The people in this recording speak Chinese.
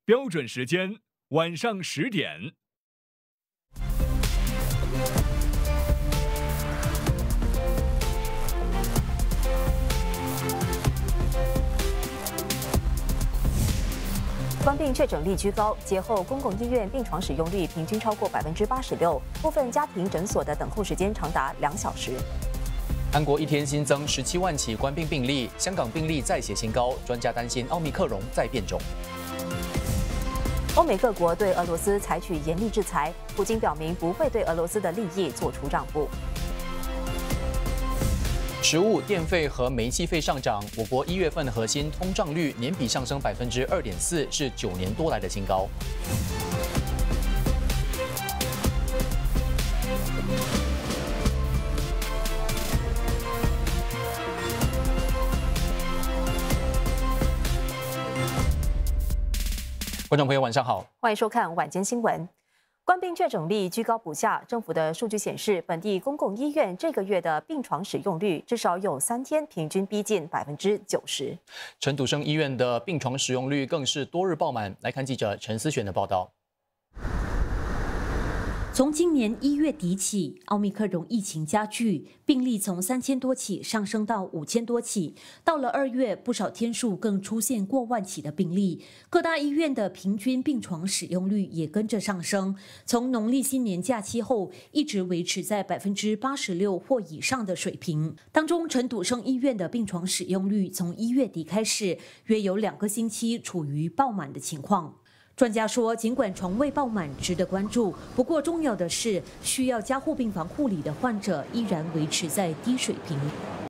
标准时间晚上10点。 官病确诊率居高，节后公共医院病床使用率平均超过86%，部分家庭诊所的等候时间长达2小时。 韩国一天新增17万起官病病例，香港病例再写新高，专家担心奥密克戎再变种。 欧美各国对俄罗斯采取严厉制裁，普京表明不会对俄罗斯的利益做出让步。 食物、电费和煤气费上涨，我国1月份核心通胀率年比上升2.4%，是9年多来的新高。观众朋友，晚上好， 欢迎收看晚间新闻。官病确诊率居高不下，政府的数据显示，本地公共医院这个月的病床使用率至少有3天平均逼近90%。 陈笃生医院的病床使用率更是多日爆满。来看记者陈思璇的报道。 从今年1月底起，奥密克戎疫情加剧，病例从3000多起上升到5000多起。到了2月，不少天数更出现过万起的病例。各大医院的平均病床使用率也跟着上升，从农历新年假期后一直维持在86%或以上的水平。当中，陈笃生医院的病床使用率从1月底开始，约有2个星期处于爆满的情况。专家说，尽管床位爆满值得关注，不过重要的是，需要加护病房护理的患者依然维持在低水平。